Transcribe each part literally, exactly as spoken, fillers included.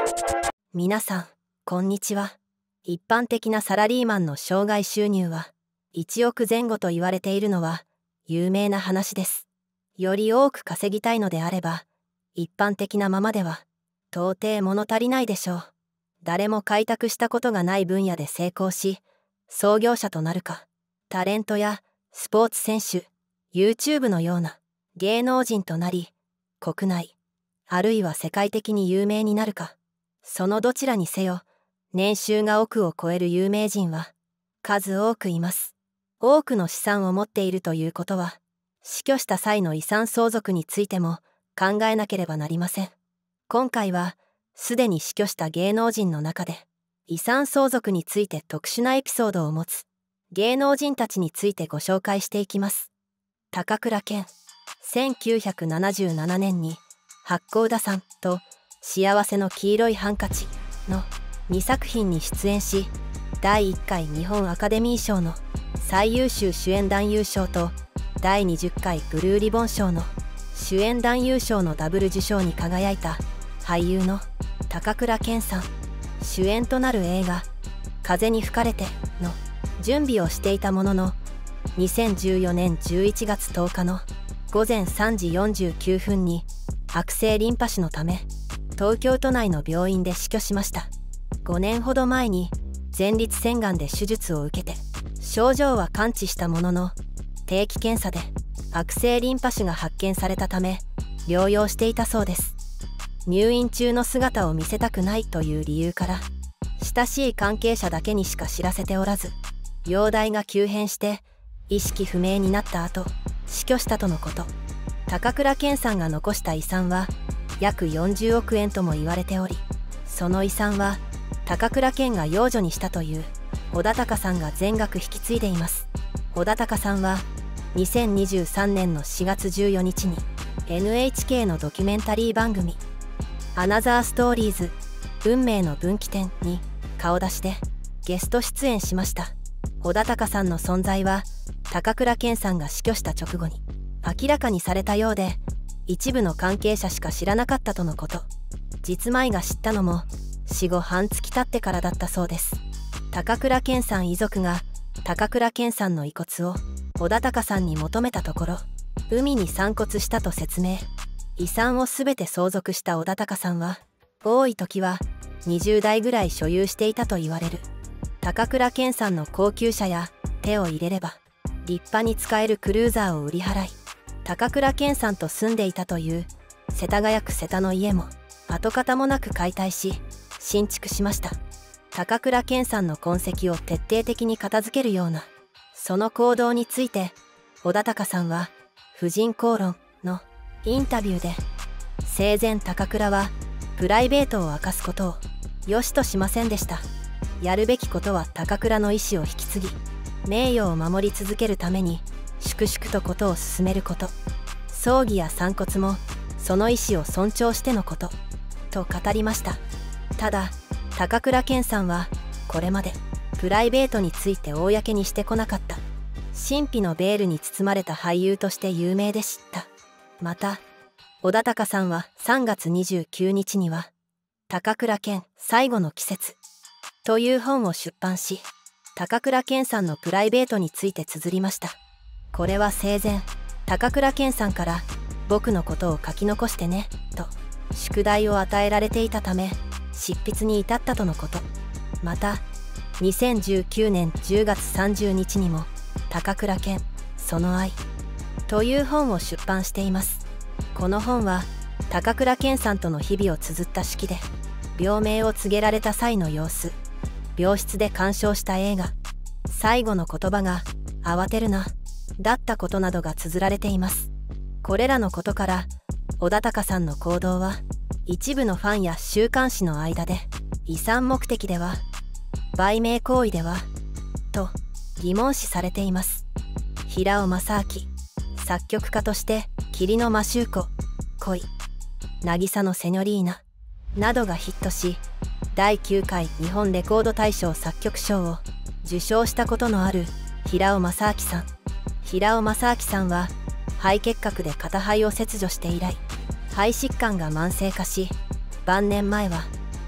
皆さん、こんにちは。一般的なサラリーマンの生涯収入はいちおくぜん後と言われているのは有名な話です。より多く稼ぎたいのであれば、一般的なままでは到底物足りないでしょう。誰も開拓したことがない分野で成功し、創業者となるか、タレントやスポーツ選手、YouTube のような芸能人となり、国内、あるいは世界的に有名になるか、そのどちらにせよ、年収が億を超える有名人は数多くいます。多くの資産を持っているということは、死去した際の遺産相続についても考えなければなりません。今回は、すでに死去した芸能人の中で、遺産相続について特殊なエピソードを持つ芸能人たちについてご紹介していきます。高倉健。せんきゅうひゃくななじゅうななねんに八甲田山と幸せの黄色いハンカチのにさく品に出演し、だいいっかい日本アカデミー賞の最優秀主演男優賞とだいにじゅっかいブルーリボン賞の主演男優賞のダブル受賞に輝いた俳優の高倉健さん。主演となる映画「風に吹かれて」の準備をしていたものの、にせんじゅうよねんじゅういちがつとおかのごぜんさんじよんじゅうきゅうふんに悪性リンパ腫のため東京都内の病院で死去しました。ごねんほど前に前立腺がんで手術を受けて、症状は完治したものの、定期検査で悪性リンパ腫が発見されたため療養していたそうです。入院中の姿を見せたくないという理由から親しい関係者だけにしか知らせておらず、容体が急変して意識不明になった後死去したとのこと。高倉健さんが残した遺産は約よんじゅうおくえんとも言われており、その遺産は高倉健が養女にしたという小田貴さんが全額引き継いでいます。小田貴さんはにせんにじゅうさんねんのしがつじゅうよっかに エヌエイチケー のドキュメンタリー番組アナザーストーリーズ運命の分岐点に顔出しでゲスト出演しました。小田貴さんの存在は高倉健さんが死去した直後に明らかにされたようで、一部の関係者しか知らなかったとのこと。実米が知ったのも死後半月経ってからだったそうです。高倉健さん遺族が高倉健さんの遺骨を小田貴さんに求めたところ、海に散骨したと説明。遺産をすべて相続した小田貴さんは、多い時はにじゅうだいぐらい所有していたと言われる。高倉健さんの高級車や手を入れれば立派に使えるクルーザーを売り払い、高倉健さんと住んでいたという世田谷区瀬田の家も跡形もなく解体し新築しました。高倉健さんの痕跡を徹底的に片付けるようなその行動について、小田貴さんは「婦人公論」のインタビューで、生前高倉はプライベートを明かすことを良しとしませんでした。やるべきことは高倉の意思を引き継ぎ、名誉を守り続けるために粛々とことを進めること、葬儀や散骨もその意思を尊重してのことと語りました。ただ高倉健さんはこれまでプライベートについて公にしてこなかった、神秘のベールに包まれた俳優として有名でした。また小田貴さんはさんがつにじゅうくにちには「高倉健最後の季節」という本を出版し、高倉健さんのプライベートについて綴りました。これは生前高倉健さんから「僕のことを書き残してね」と宿題を与えられていたため執筆に至ったとのこと。またにせんじゅうきゅうねんじゅうがつさんじゅうにちにも「高倉健その愛」という本を出版しています。この本は高倉健さんとの日々を綴った手記で、病名を告げられた際の様子、病室で鑑賞した映画、最後の言葉が「慌てるな」だったことなどが綴られています。これらのことから小田貴さんの行動は一部のファンや週刊誌の間で遺産目的では、売名行為ではと疑問視されています。平尾正明、作曲家として霧のマシューコ、恋、渚のセニョリーナなどがヒットし、だいきゅうかい日本レコード大賞作曲賞を受賞したことのある平尾正明さん。平尾正明さんは肺結核で片肺を切除して以来、肺疾患が慢性化し、晩年前は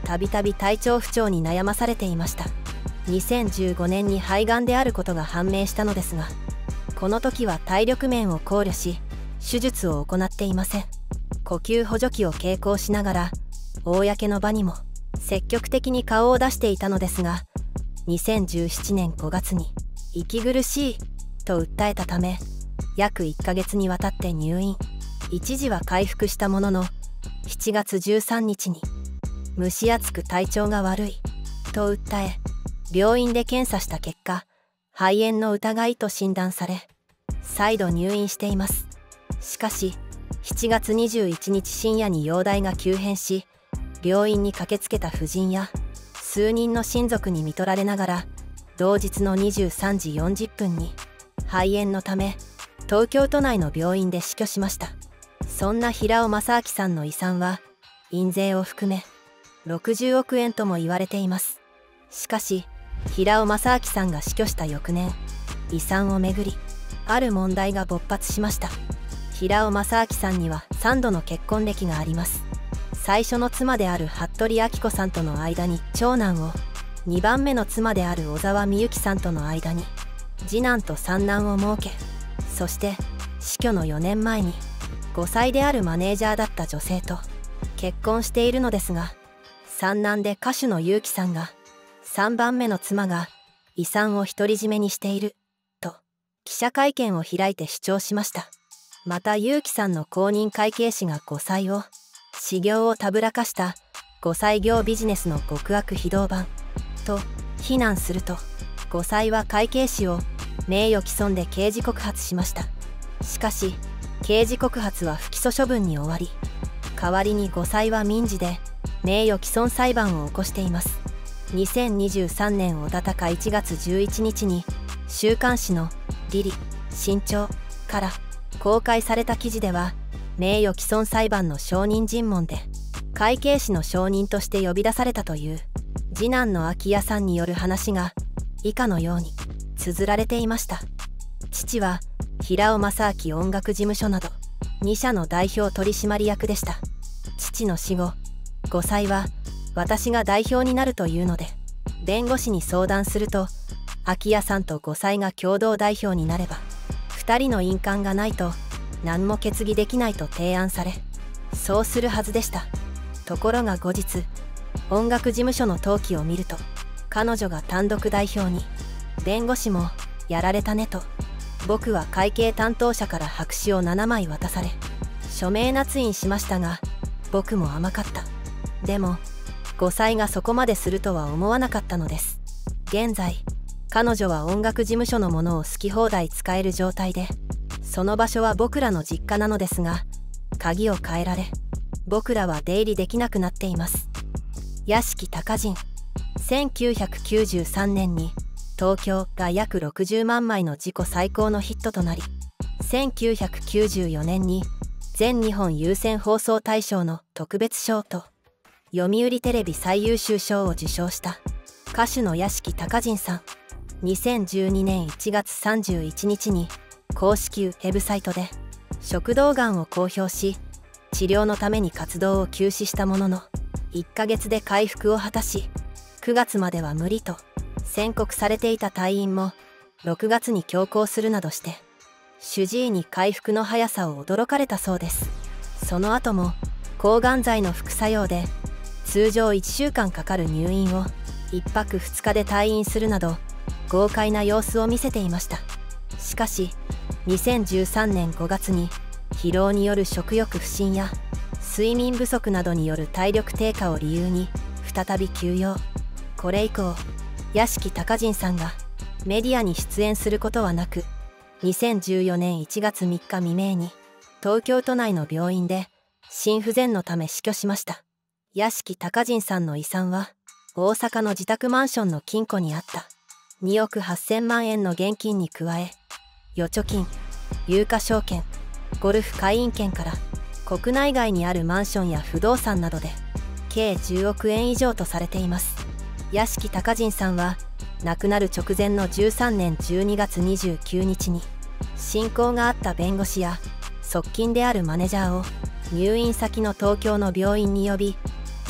たびたび体調不調に悩まされていました。にせんじゅうごねんに肺がんであることが判明したのですが、この時は体力面を考慮し手術を行っていません。呼吸補助器を携行しながら公の場にも積極的に顔を出していたのですが、にせんじゅうななねんごがつに息苦しいと訴えたため約いっかげつにわたって入院。一時は回復したもののしちがつじゅうさんにちに蒸し暑く体調が悪いと訴え、病院で検査した結果肺炎の疑いと診断され再度入院しています。しかししちがつにじゅういちにち深夜に容体が急変し、病院に駆けつけた夫人や数人の親族に看取られながら同日のにじゅうさんじよんじゅっぷんに肺炎のため東京都内の病院で死去しました。そんな平尾正明さんの遺産は印税を含めろくじゅうおくえんとも言われています。しかし平尾正明さんが死去した翌年、遺産をめぐりある問題が勃発しました。平尾正明さんにはさんどの結婚歴があります。最初の妻である服部昭子さんとの間に長男を、にばんめの妻である小沢美幸さんとの間に次男と三男を設け、そして死去のよねんまえにごさいであるマネージャーだった女性と結婚しているのですが、三男で歌手の結城さんがさんばんめの妻が遺産を独り占めにしていると記者会見を開いて主張しました。また結城さんの公認会計士が後妻を私業をたぶらかした後妻業ビジネスの極悪非道版と非難すると、後妻は会計士を名誉毀損で刑事告発しました。しかし刑事告発は不起訴処分に終わり、代わりに後妻は民事で名誉毀損裁判を起こしています。にせんにじゅうさんねんおたたかいちがつじゅういちにちに週刊誌の「リリ新潮」から公開された記事では、名誉毀損裁判の証人尋問で会計士の証人として呼び出されたという次男の昭也さんによる話が以下のように綴られていました。父は平尾正明音楽事務所などにしゃの代表取締役でした。父の死後、後妻は私が代表になるというので弁護士に相談すると、昭也さんと後妻が共同代表になればふたりの印鑑がないと何も決議できないと提案され、そうするはずでした。ところが後日音楽事務所の登記を見ると、彼女が単独代表に、弁護士もやられたねと、僕は会計担当者から白紙をななまい渡され署名捺印しましたが、僕も甘かった。でも後妻がそこまでするとは思わなかったのです。現在彼女は音楽事務所のものを好き放題使える状態で、その場所は僕らの実家なのですが、鍵を変えられ僕らは出入りできなくなっています。屋敷隆人。せんきゅうひゃくきゅうじゅうさんねんに東京が約ろくじゅうまんまいの自己最高のヒットとなり、せんきゅうひゃくきゅうじゅうよねんに全日本有線放送大賞の特別賞と読売テレビ最優秀賞を受賞した歌手の屋敷隆人さん。にせんじゅうにねんいちがつさんじゅういちにちに公式ウェブサイトで食道がんを公表し、治療のために活動を休止したもののいっかげつで回復を果たし、くがつまでは無理と宣告されていた退院もろくがつに強行するなどして主治医に回復の速さを驚かれたそうです。その後も抗がん剤の副作用で通常いっしゅうかんかかる入院をいっぱくふつかで退院するなど豪快な様子を見せていました。しかしにせんじゅうさんねんごがつに疲労による食欲不振や睡眠不足などによる体力低下を理由に再び休養。これ以降屋敷隆人さんがメディアに出演することはなく、にせんじゅうよねんいちがつみっか未明に東京都内の病院で心不全のため死去しました。屋敷隆人さんの遺産は大阪の自宅マンションの金庫にあったにおくはっせんまんえんの現金に加え、預貯金、有価証券、ゴルフ会員権から国内外にあるマンションや不動産などで計じゅうおくえん以上とされています。屋敷隆人さんは亡くなる直前のじゅうさんねんじゅうにがつにじゅうくにちに親交があった弁護士や側近であるマネージャーを入院先の東京の病院に呼び、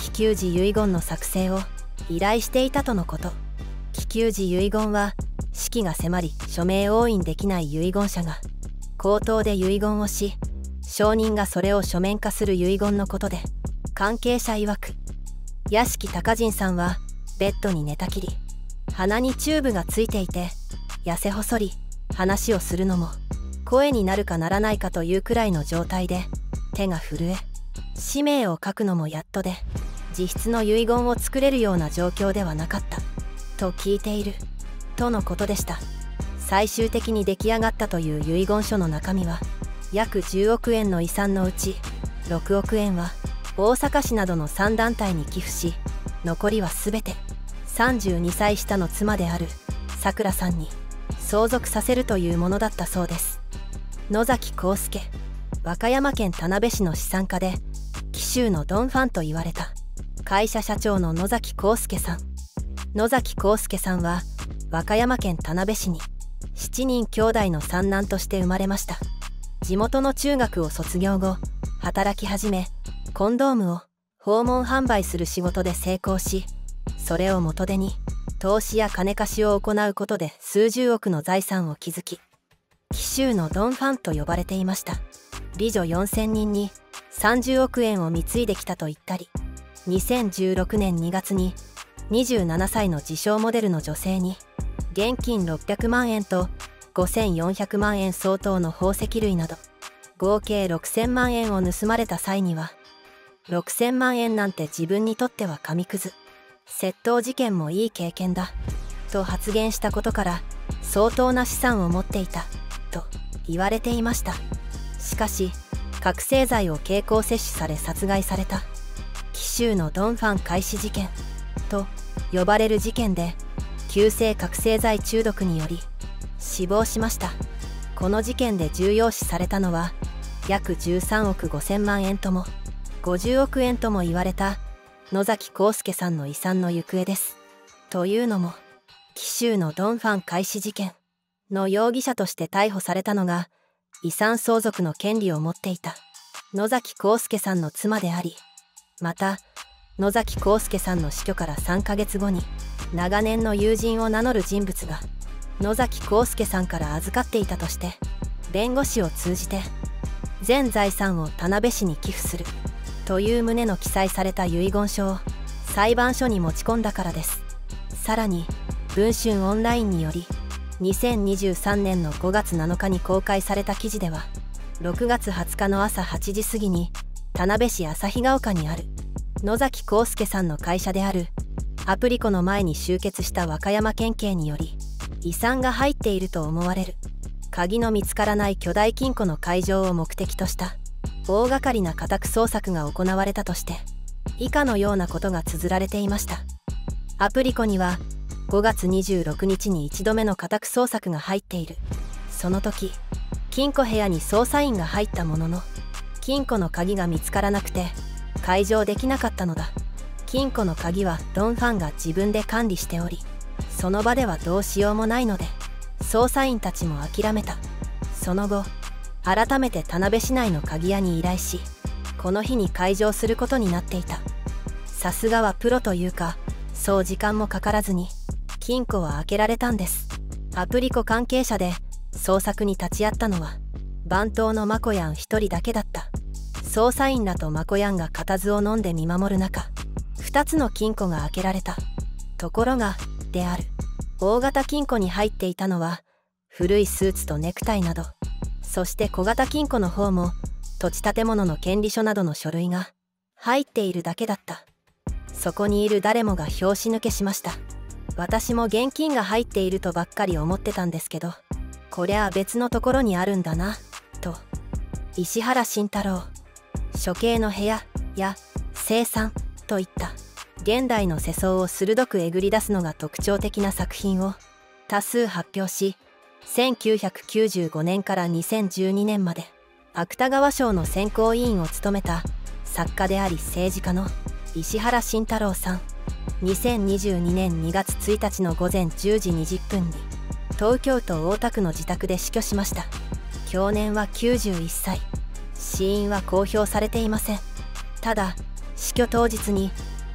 気球時遺言の作成を依頼していたとのこと。気球時遺言は死期が迫り署名押印できない遺言者が口頭で遺言をし、証人がそれを書面化する遺言のことで、関係者曰く屋敷隆人さんはベッドに寝たきり、鼻にチューブがついていて、痩せ細り話をするのも声になるかならないかというくらいの状態で、手が震え氏名を書くのもやっとで、実質の遺言を作れるような状況ではなかったと聞いているとのことでした。最終的に出来上がったという遺言書の中身は、約じゅうおくえんの遺産のうちろくおくえんは大阪市などのさん団体に寄付し、残りは全てさんじゅうにさい下の妻であるさくらさんに相続させるというものだったそうです。野崎幸助、和歌山県田辺市の資産家で紀州のドンファンと言われた会社社長の野崎幸助さん。野崎幸助さんは和歌山県田辺市にしちにん兄弟の三男として生まれました。地元の中学を卒業後、働き始めコンドームを訪問販売する仕事で成功し、それを元手に投資や金貸しを行うことで数十億の財産を築き、紀州のドンファンと呼ばれていました。美女よんせんにんにさんじゅうおくえんを貢いできたと言ったり、にせんじゅうろくねんにがつににじゅうななさいの自称モデルの女性に現金ろっぴゃくまんえんとごせんよんひゃくまんえん相当の宝石類など合計ろくせんまんえんを盗まれた際には、ろくせんまんえんなんて自分にとっては紙くず、窃盗事件もいい経験だと発言したことから相当な資産を持っていたと言われていました。しかし覚醒剤を経口摂取され殺害された紀州のドンファン開始事件と呼ばれる事件で、急性覚醒剤中毒により死亡しました。この事件で重要視されたのは約じゅうさんおくごせんまんえんともごじゅうおくえんとも言われた野崎幸助さんの遺産の行方です。というのも、紀州のドンファン開始事件の容疑者として逮捕されたのが、遺産相続の権利を持っていた野崎幸助さんの妻であり、また野崎幸助さんの死去からさんかげつごに長年の友人を名乗る人物が野崎幸助さんから預かっていたとして、弁護士を通じて全財産を田辺市に寄付するという旨の記載された遺言書を裁判所に持ち込んだからです。さらに文春オンラインによりにせんにじゅうさんねんのごがつなのかに公開された記事では、ろくがつはつかの朝はちじ過ぎに田辺市旭ヶ丘にある野崎幸助さんの会社であるアプリコの前に集結した和歌山県警により、遺産が入っていると思われる鍵の見つからない巨大金庫の開錠を目的とした大掛かりな家宅捜索が行われたとして、以下のようなことが綴られていました。アプリコにはごがつにじゅうろくにちにいちどめの家宅捜索が入っている。その時金庫部屋に捜査員が入ったものの、金庫の鍵が見つからなくて開錠できなかったのだ。金庫の鍵はドンファンが自分で管理しており、その場ではどうしようもないので捜査員たちも諦めた。その後改めて田辺市内の鍵屋に依頼し、この日に開錠することになっていた。さすがはプロというか、そう時間もかからずに金庫は開けられたんです。アプリコ関係者で捜索に立ち会ったのは番頭のマコヤン一人だけだった。捜査員らとマコヤンが固唾を飲んで見守る中、ふたつの金庫が開けられた。ところがである大型金庫に入っていたのは古いスーツとネクタイなど、そして小型金庫の方も土地建物の権利書などの書類が入っているだけだった。そこにいる誰もが拍子抜けしました。私も現金が入っているとばっかり思ってたんですけど、こりゃあ別のところにあるんだなと。石原慎太郎、処刑の部屋や生産といった現代の世相を鋭くえぐり出すのが特徴的な作品を多数発表し、せんきゅうひゃくきゅうじゅうごねんからにせんじゅうにねんまで芥川賞の選考委員を務めた作家であり政治家の石原慎太郎さん。にせんにじゅうにねんにがつついたちのごぜんじゅうじにじゅっぷんに東京都大田区の自宅で死去しました。享年はきゅうじゅういっさい。死因は公表されていません。ただ死去当日に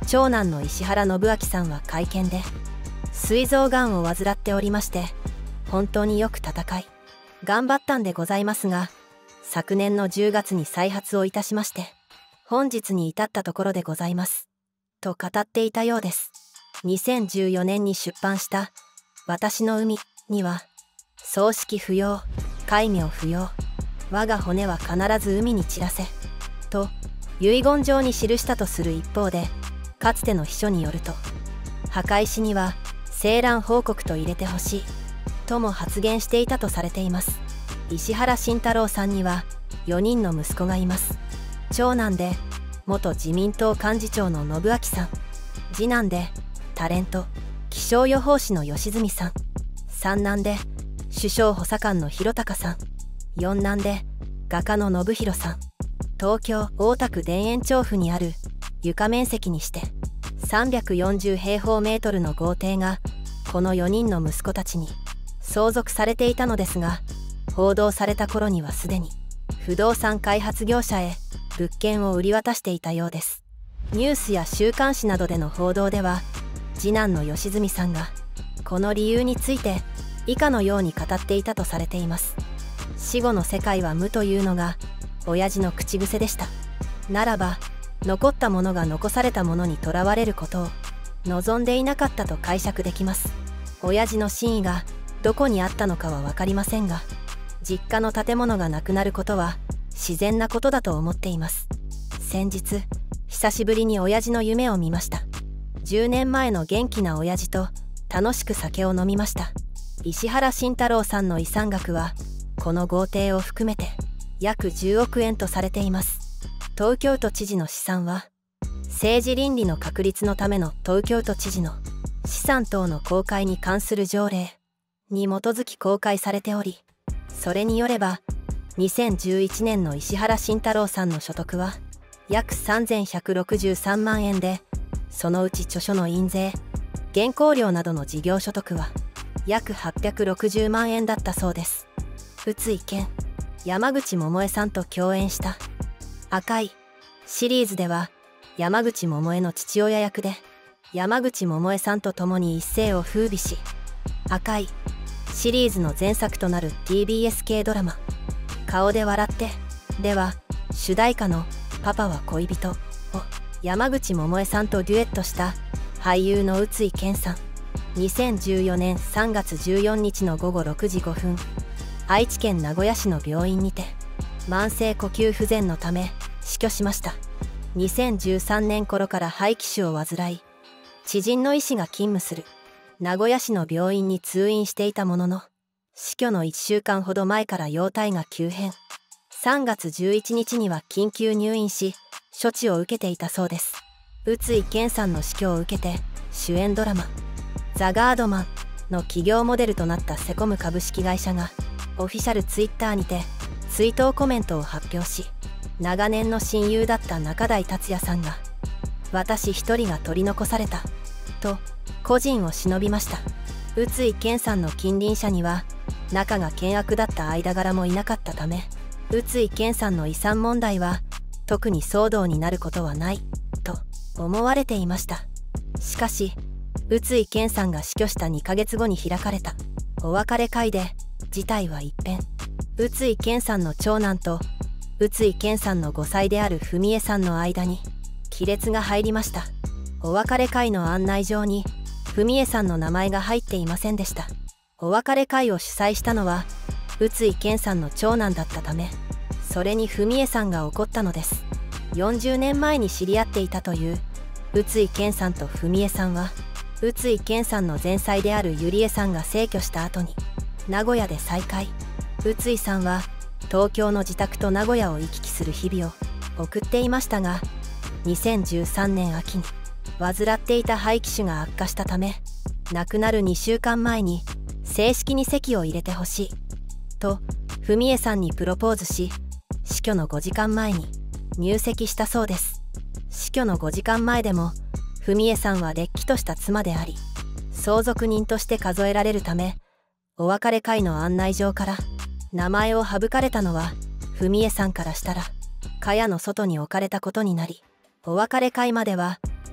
長男の石原信明さんは会見で、膵臓がんを患っておりまして、本当によく戦い頑張ったんでございますが、昨年のじゅうがつに再発をいたしまして、本日に至ったところでございますと語っていたようです。にせんじゅうよねんに出版した「私の海」には、葬式不要、戒名不要、我が骨は必ず海に散らせと遺言状に記したとする一方で、かつての秘書によると、墓石には生卵報告と入れてほしいとも発言していたとされています。石原慎太郎さんにはよにんの息子がいます。長男で元自民党幹事長の信明さん、次男でタレント気象予報士の吉住さん、三男で首相補佐官の弘隆さん、四男で画家の信弘さん。東京大田区田園調布にある床面積にしてさんびゃくよんじゅう平方メートルの豪邸が、このよにんの息子たちに相続されていたのですが、報道された頃にはすでに不動産開発業者へ物件を売り渡していたようです。ニュースや週刊誌などでの報道では、次男の吉住さんがこの理由について以下のように語っていたとされています。死後の世界は無というのが親父の口癖でした。ならば残ったものが残されたものにとらわれることを望んでいなかったと解釈できます。親父の真意がどこにあったのかは分かりませんが、実家の建物がなくなることは自然なことだと思っています。先日久しぶりに親父の夢を見ました。じゅうねんまえの元気な親父と楽しく酒を飲みました。石原慎太郎さんの遺産額はこの豪邸を含めて約じゅうおくえんとされています。東京都知事の試算は、政治倫理の確立のための東京都知事の資産等の公開に関する条例に基づき公開されており、それによればにせんじゅういちねんの石原慎太郎さんの所得は約さんぜんひゃくろくじゅうさんまんえんで、そのうち著書の印税、原稿料などの事業所得は約はっぴゃくろくじゅうまんえんだったそうです。宇津井健、山口百恵さんと共演した「赤い」シリーズでは、山口百恵の父親役で山口百恵さんと共に一世を風靡し、赤いシリーズの前作となる ティービーエス 系ドラマ「顔で笑って」では主題歌の「パパは恋人」を山口百恵さんとデュエットした俳優の宇津井健さん。にせんじゅうよねんさんがつじゅうよっかのごごろくじごふん、愛知県名古屋市の病院にて慢性呼吸不全のため死去しました。にせんじゅうさんねん頃から肺気腫を患い、知人の医師が勤務する名古屋市の病院に通院していたものの、死去のいっしゅうかんほど前から容体が急変。さんがつじゅういちにちには緊急入院し、処置を受けていたそうです。宇津井健さんの死去を受けて、主演ドラマ「ザ・ガードマン」の企業モデルとなったセコム株式会社がオフィシャルツイッターにて追悼コメントを発表し、長年の親友だった中台達也さんが「私一人が取り残された」と故人を偲びました。宇津井健さんの近隣者には仲が険悪だった間柄もいなかったため、宇津井健さんの遺産問題は特に騒動になることはないと思われていました。しかし宇津井健さんが死去したにかげつごに開かれたお別れ会で事態は一変。宇津井健さんの長男と宇津井健さんのごさいである文江さんの間に亀裂が入りました。お別れ会の案内状に文江さんの名前が入っていませんでした。お別れ会を主催したのは宇津井健さんの長男だったため、それに文江さんが怒ったのです。よんじゅうねんまえに知り合っていたという宇津井健さんと文江さんは、宇津井健さんの前妻であるゆりえさんが逝去した後に名古屋で再会。宇津井さんは東京の自宅と名古屋を行き来する日々を送っていましたが、にせんじゅうさんねん秋に患っていた肺気腫が悪化したため、亡くなるにしゅうかんまえに正式に籍を入れてほしいと文江さんにプロポーズし、死去のごじかんまえに入籍したそうです。死去のごじかんまえでも文江さんはれっきとした妻であり、相続人として数えられるため、お別れ会の案内状から名前を省かれたのは文江さんからしたら蚊帳の外に置かれたことになり、お別れ会までは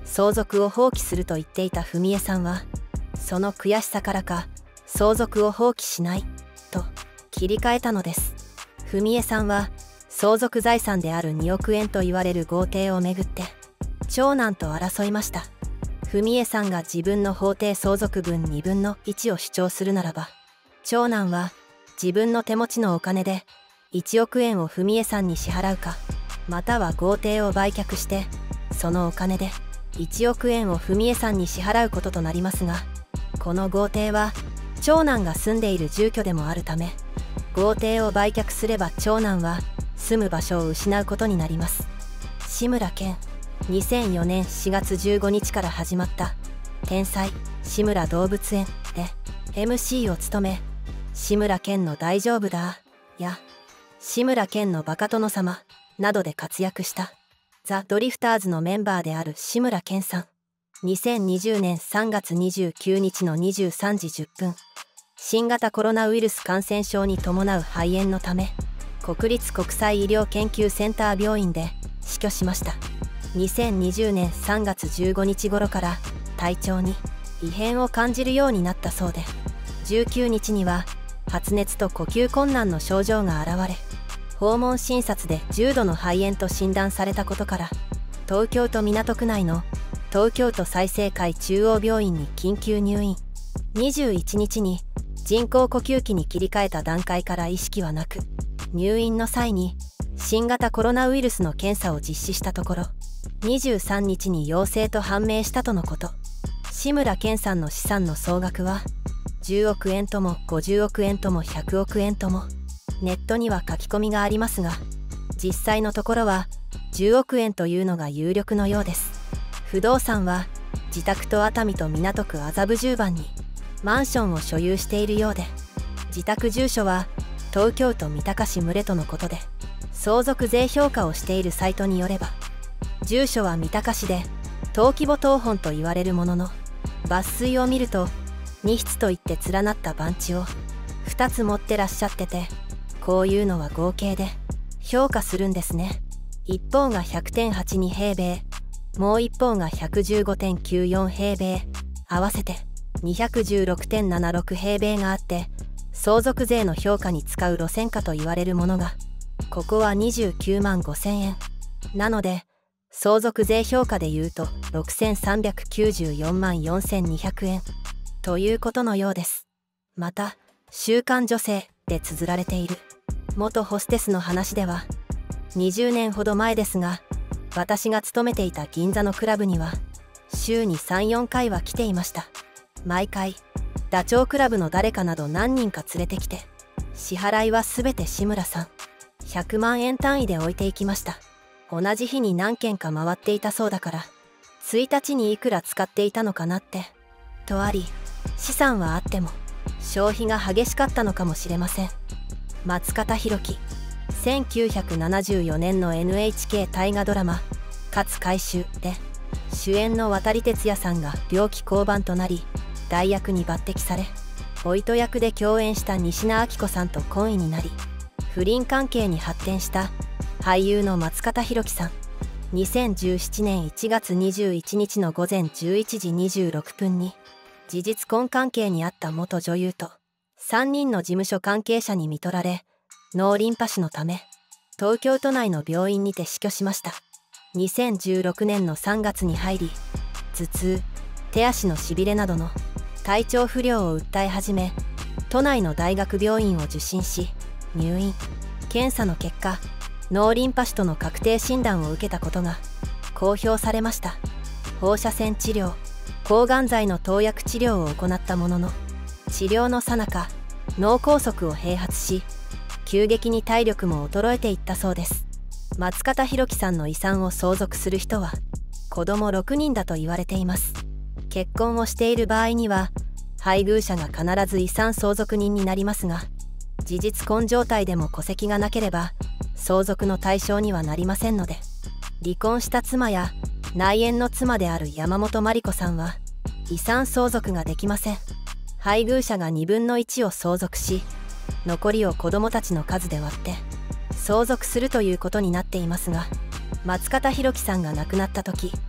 相続を放棄すると言っていた文江さんは、その悔しさからか相続を放棄しないと切り替えたのです。文江さんは相続財産であるにおくえんと言われる豪邸をめぐって長男と争いました。文江さんが自分の法定相続分にぶんのいちを主張するならば、長男は自分の手持ちのお金でいちおくえんを文江さんに支払うか、または豪邸を売却してそのお金でいちおくえんを文江さんに支払うこととなりますが、この豪邸は長男が住んでいる住居でもあるため、豪邸を売却すれば長男は住む場所を失うことになります。志村けんにせんよねんしがつじゅうごにちから始まった天才志村動物園で エムシー を務め、志村けんの大丈夫だや志村けんのバカ殿様などで活躍したザ・ドリフターズのメンバーである志村けんさん。にせんにじゅうねんさんがつにじゅうくにちのにじゅうさんじじゅっぷん、新型コロナウイルス感染症に伴う肺炎のため国立国際医療研究センター病院で死去しました。にせんにじゅうねんさんがつじゅうごにち頃から体調に異変を感じるようになったそうで、じゅうくにちには発熱と呼吸困難の症状が現れ、訪問診察で重度の肺炎と診断されたことから、東京都港区内の東京都済生会中央病院に緊急入院。にじゅういちにちに人工呼吸器に切り替えた段階から意識はなく、入院の際に新型コロナウイルスの検査を実施したところ、にじゅうさんにちに陽性と判明したとのこと。志村けんさんの資産の総額はじゅうおくえんともごじゅうおくえんともひゃくおくえんとも、ネットには書き込みがありますが、実際のところはじゅうおくえんというのが有力のようです。不動産は自宅と熱海と港区麻布十番にマンションを所有しているようで、自宅住所は東京都三鷹市牟礼とのことで、相続税評価をしているサイトによれば、住所は三鷹市で登記簿謄本と言われるものの、抜粋を見るとにひつといって連なった番地をふたつ持ってらっしゃってて、こういうのは合計で評価するんですね。一方が ひゃくてんはちに 平米、もう一方が ひゃくじゅうごてんきゅうよん 平米、合わせて にひゃくじゅうろくてんななろく 平米があって、相続税の評価に使う路線価と言われるものが、ここはにじゅうきゅうまんごせんえんなので、相続税評価でいうとろくせんさんびゃくきゅうじゅうよんまんよんせんにひゃくえんということのようです。また、週刊女性で綴られている元ホステスの話では、にじゅうねんほど前ですが、私が勤めていた銀座のクラブには週にさん、よんかいは来ていました。毎回ダチョウ倶楽部の誰かなど何人か連れてきて、支払いはすべて志村さんひゃくまんえん単位で置いていきました。同じ日に何件か回っていたそうだから、ついたちにいくら使っていたのかなってとあり、資産はあっても消費が激しかったのかもしれません。松方弘樹、せんきゅうひゃくななじゅうよねんの エヌエイチケー 大河ドラマ「勝海舟」で主演の渡哲也さんが病気降板となり、代役に抜擢され、お糸役で共演した仁科晃子さんと懇意になり、不倫関係に発展した俳優の松方弘樹さん。にせんじゅうななねんいちがつにじゅういちにちのごぜんじゅういちじにじゅうろっぷんに事実婚関係にあった元女優とさんにんの事務所関係者に看取られ、脳リンパ腫のため東京都内の病院にて死去しました。にせんじゅうろくねんのさんがつに入り、頭痛、手足のしびれなどの体調不良を訴え始め、都内の大学病院を受診し入院。検査の結果、脳リンパ腫との確定診断を受けたことが公表されました。放射線治療、抗がん剤の投薬治療を行ったものの、治療の最中脳梗塞を併発し、急激に体力も衰えていったそうです。松方弘樹さんの遺産を相続する人は子供ろくにんだと言われています。結婚をしている場合には配偶者が必ず遺産相続人になりますが、事実婚状態でも戸籍がなければ相続の対象にはなりませんので、離婚した妻や内縁の妻である山本真理子さんは遺産相続ができません。配偶者がにぶんのいちを相続し、残りを子供たちの数で割って相続するということになっていますが、松方弘樹さんが亡くなった時、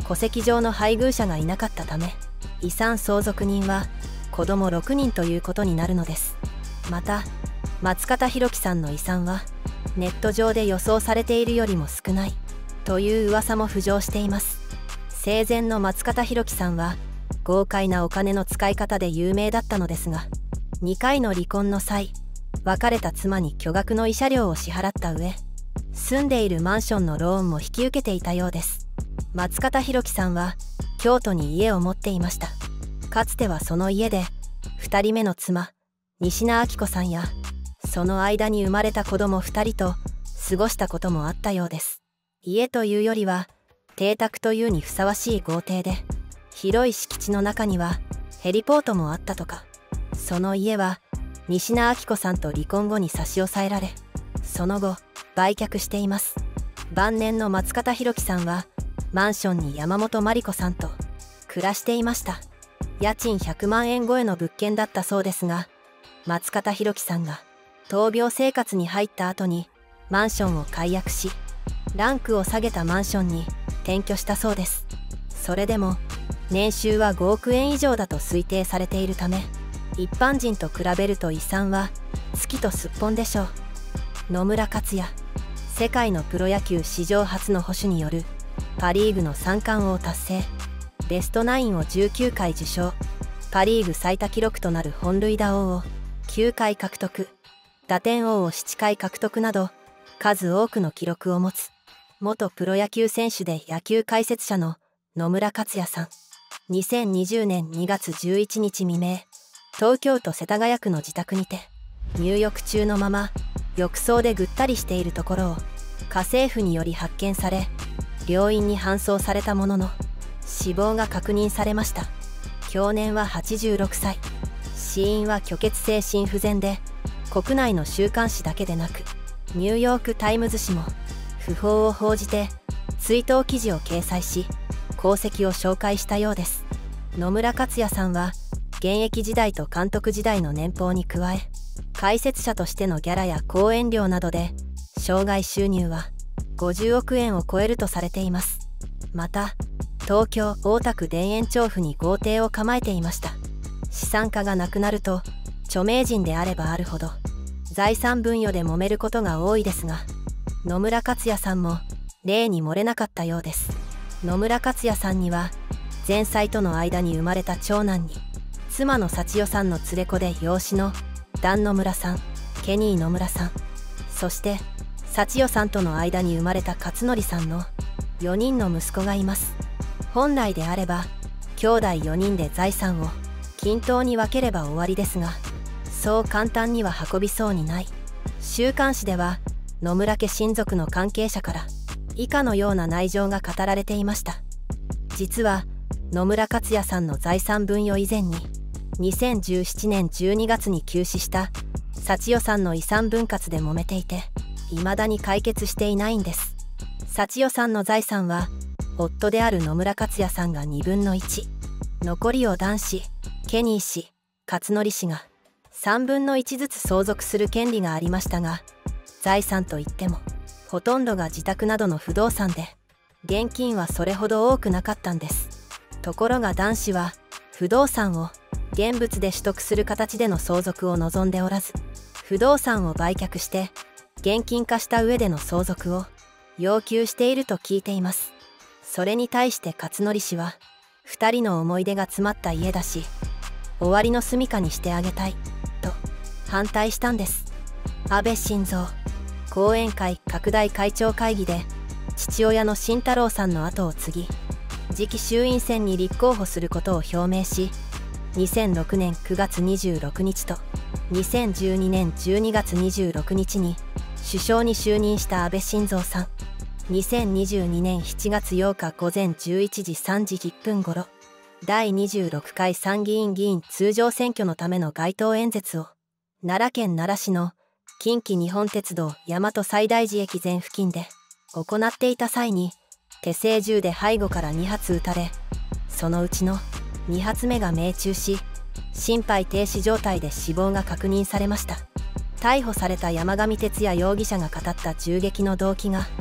戸籍上の配偶者がいなかったため、遺産相続人は子供ろくにんということになるのです。また松方弘樹さんの遺産はネット上で予想されているよりも少ないという噂も浮上しています。生前の松方弘樹さんは豪快なお金の使い方で有名だったのですが、にかいの離婚の際、別れた妻に巨額の慰謝料を支払った上、住んでいるマンションのローンも引き受けていたようです。松方弘樹さんは京都に家を持っていました。かつてはその家でふたりめの妻仁科明子さんやその間に生まれた子供ふたりと過ごしたこともあったようです。家というよりは邸宅というにふさわしい豪邸で、広い敷地の中にはヘリポートもあったとか。その家は仁科明子さんと離婚後に差し押さえられ、その後売却しています。晩年の松方弘樹さんはマンションに山本真理子さんと暮らしていました。家賃ひゃくまんえん超えの物件だったそうですが、松方弘樹さんが闘病生活に入った後にマンションを解約し、ランクを下げたマンションに転居したそうです。それでも年収はごおくえん以上だと推定されているため、一般人と比べると遺産は月とすっぽんでしょう。野村克也、世界のプロ野球史上初の保守によるパ・リーグの三冠王達成、ベストナインをじゅうきゅうかい受賞、パ・リーグ最多記録となる本塁打王をきゅうかい獲得、打点王をななかい獲得など数多くの記録を持つ元プロ野球選手で野球解説者の野村克也さん。にせんにじゅうねんにがつじゅういちにち未明、東京都世田谷区の自宅にて入浴中のまま浴槽でぐったりしているところを家政婦により発見され、病院に搬送されたものの死亡が確認されました。享年ははちじゅうろくさい。死因は虚血性心不全で、国内の週刊誌だけでなくニューヨーク・タイムズ紙も訃報を報じて追悼記事を掲載し、功績を紹介したようです。野村克也さんは現役時代と監督時代の年俸に加え、解説者としてのギャラや講演料などで生涯収入はごじゅうおくえんを超えるとされています。また東京大田区田園調布に豪邸を構えていました。資産家が亡くなると著名人であればあるほど財産分与で揉めることが多いですが、野村克也さんも例に漏れなかったようです。野村克也さんには前妻との間に生まれた長男に、妻の幸代さんの連れ子で養子の段野村さん、ケニー野村さん、そして幸代さんとの間に生まれた勝則さんのよにんの息子がいます。本来であれば兄弟よにんで財産を均等に分ければ終わりですが、そう簡単には運びそうにない。週刊誌では野村家親族の関係者から以下のような内情が語られていました。実は野村克也さんの財産分与以前ににせんじゅうななねんじゅうにがつに急死した幸代さんの遺産分割で揉めていて、未だに解決していないんです。幸代さんの財産は夫である野村克也さんがにぶんのいち、残りを男子ケニー氏、勝則氏がさんぶんのいちずつ相続する権利がありましたが、財産といってもほとんどが自宅などの不動産で、現金はそれほど多くなかったんです。ところが男子は不動産を現物で取得する形での相続を望んでおらず、不動産を売却して現金化した上での相続を要求していると聞いています。それに対して勝則氏は、ふたりの思い出が詰まった家だし終わりの住処にしてあげたいと反対したんです。安倍晋三後援会拡大会長会議で父親の晋太郎さんの後を継ぎ、次期衆院選に立候補することを表明し、にせんろくねんくがつにじゅうろくにちとにせんじゅうにねんじゅうにがつにじゅうろくにちに首相に就任した安倍晋三さん。にせんにじゅうにねんしちがつようかごぜんじゅういちじさんじゅっぷんごろ、だいにじゅうろっかい参議院議員通常選挙のための街頭演説を奈良県奈良市の近畿日本鉄道大和西大寺駅前付近で行っていた際に、手製銃で背後からにはつ撃たれ、そのうちのにはつめが命中し、心肺停止状態で死亡が確認されました。逮捕された山上徹也容疑者が語った銃撃の動機が、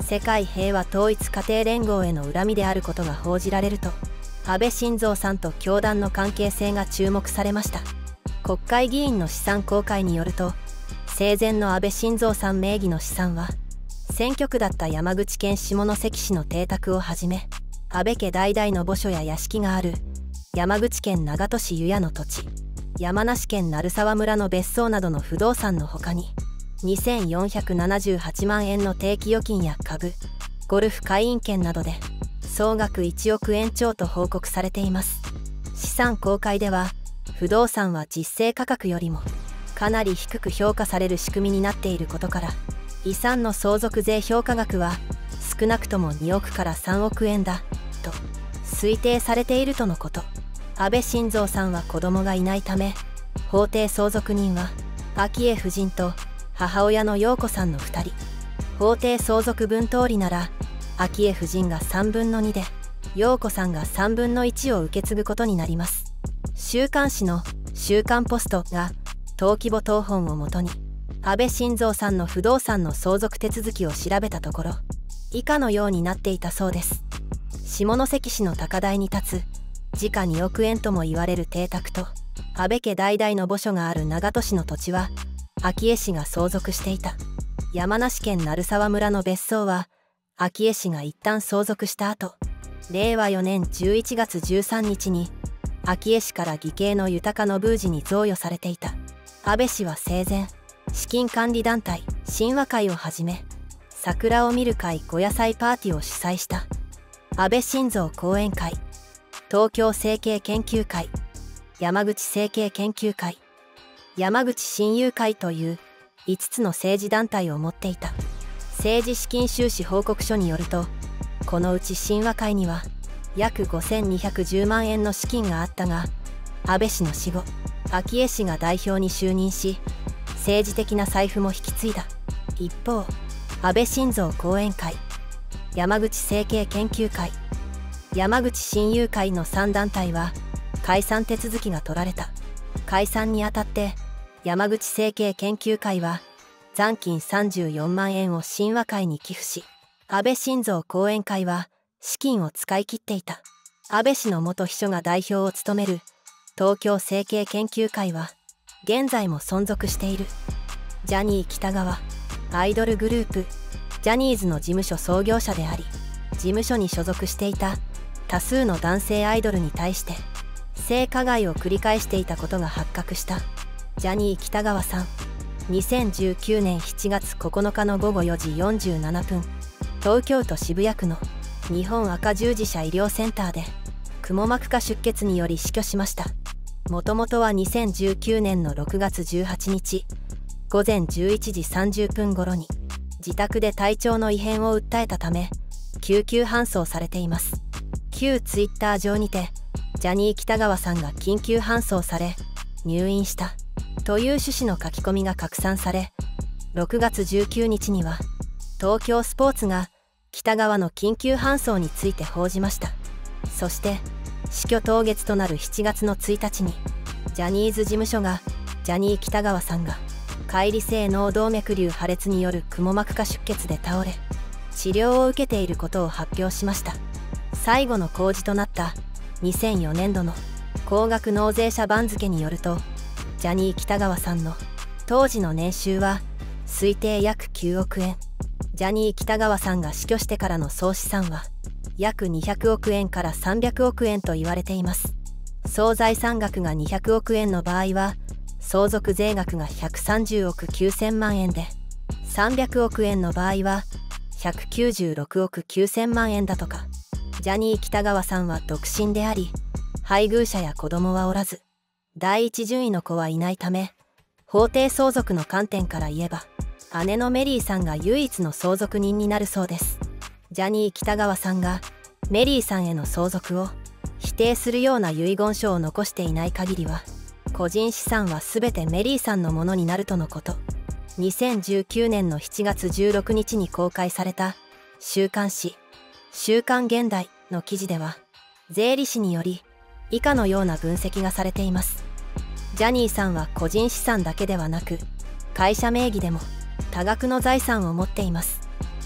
世界平和統一家庭連合への恨みであることが報じられると、安倍晋三さんと教団の関係性が注目されました。国会議員の資産公開によると、生前の安倍晋三さん名義の資産は、選挙区だった山口県下関市の邸宅をはじめ、安倍家代々の墓所や屋敷がある山口県長門市湯谷の土地、山梨県鳴沢村の別荘などの不動産のほかに、にせんよんひゃくななじゅうはちまんえんの定期預金や株、ゴルフ会員権などで総額いちおくえん超と報告されています。資産公開では、不動産は実勢価格よりもかなり低く評価される仕組みになっていることから、遺産の相続税評価額は少なくともにおくからさんおくえんだと推定されているとのこと。安倍晋三さんは子供がいないため、法定相続人は昭恵夫人と母親の陽子さんのふたり。法定相続分通りなら、昭恵夫人がさんぶんのにで、陽子さんがさんぶんのいちを受け継ぐことになります。週刊誌の「週刊ポスト」が登記簿謄本をもとに安倍晋三さんの不動産の相続手続きを調べたところ、以下のようになっていたそうです。下関市の高台に立つ時価におくえんとも言われる邸宅と、安倍家代々の墓所がある長門市の土地は昭恵氏が相続していた。山梨県鳴沢村の別荘は昭恵氏が一旦相続した後、れいわよねんじゅういちがつじゅうさんにちに昭恵氏から義兄の豊の宮司に贈与されていた。安倍氏は生前、資金管理団体神話会をはじめ、桜を見る会ご野菜パーティーを主催した安倍晋三後援会、東京政経研究会、山口政経研究会、山口親友会といういつつの政治団体を持っていた。政治資金収支報告書によると、このうち神話会には約ごせんにひゃくじゅうまんえんの資金があったが、安倍氏の死後、昭恵氏が代表に就任し、政治的な財布も引き継いだ。一方、安倍晋三後援会、山口政経研究会、山口親友会のさん団体は解散手続きが取られた。解散にあたって山口政経研究会は残金さんじゅうよんまんえんを神話会に寄付し、安倍晋三後援会は資金を使い切っていた。安倍氏の元秘書が代表を務める東京政経研究会は現在も存続している。ジャニー喜多川アイドルグループジャニーズの事務所創業者であり、事務所に所属していた多数の男性アイドルに対して性加害を繰り返していたことが発覚したジャニー喜多川さん。にせんじゅうきゅうねんしちがつここのかのごごよじよんじゅうななふん、東京都渋谷区の日本赤十字社医療センターでくも膜下出血により死去しました。もともとはにせんじゅうきゅうねんのろくがつじゅうはちにちごぜんじゅういちじさんじゅっぷん頃に自宅で体調の異変を訴えたため救急搬送されています。旧ツイッター上にてジャニー喜多川さんが緊急搬送され入院したという趣旨の書き込みが拡散され、ろくがつじゅうくにちには東京スポーツが喜多川の緊急搬送について報じました。そして死去当月となるしちがつのついたちにジャニーズ事務所がジャニー喜多川さんが解離性脳動脈瘤破裂によるくも膜下出血で倒れ治療を受けていることを発表しました。最後の公示となったにせんよねんどの高額納税者番付によると、ジャニー喜多川さんの当時の年収は推定約きゅうおくえん、ジャニー喜多川さんが死去してからの総資産は約にひゃくおくえんからさんびゃくおくえんと言われています。総財産額がにひゃくおくえんの場合は相続税額がひゃくさんじゅうおくきゅうせんまんえんで、さんびゃくおくえんの場合はひゃくきゅうじゅうろくおくきゅうせんまんえんだとか。ジャニー喜多川さんは独身であり、配偶者や子供はおらず、第一順位の子はいないため、法定相続の観点から言えば姉のメリーさんが唯一の相続人になるそうです。ジャニー喜多川さんがメリーさんへの相続を否定するような遺言書を残していない限りは、個人資産は全てメリーさんのものになるとのこと。にせんじゅうきゅうねんのしちがつじゅうろくにちに公開された週刊誌「週刊現代」の記事では、税理士により以下のような分析がされています。ジャニーさんは個人資産だけではなく会社名義でも多額の財産を持っています。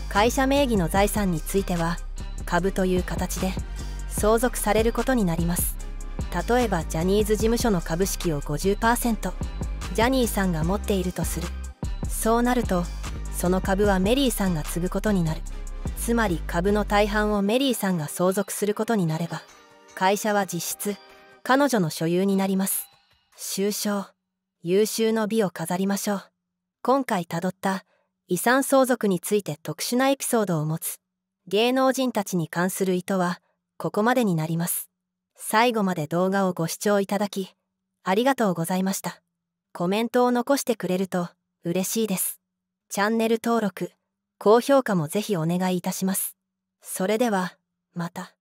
会社名義の財産については株という形で相続されることになります。例えばジャニーズ事務所の株式を ごじゅっパーセント ジャニーさんが持っているとする。そうなるとその株はメリーさんが継ぐことになる。つまり株の大半をメリーさんが相続することになれば、会社は実質彼女の所有になります。終章、優秀の美を飾りましょう。今回たどった遺産相続について特殊なエピソードを持つ芸能人たちに関する意図はここまでになります。最後まで動画をご視聴いただきありがとうございました。コメントを残してくれると嬉しいです。チャンネル登録、高評価もぜひお願いいたします。それではまた。